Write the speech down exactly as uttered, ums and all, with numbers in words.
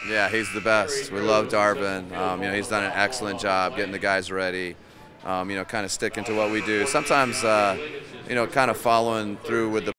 Yeah, he's the best. We love Darvin. Um, you know, he's done an excellent job getting the guys ready. Um, you know, kind of sticking to what we do. Sometimes, uh, you know, kind of following through with the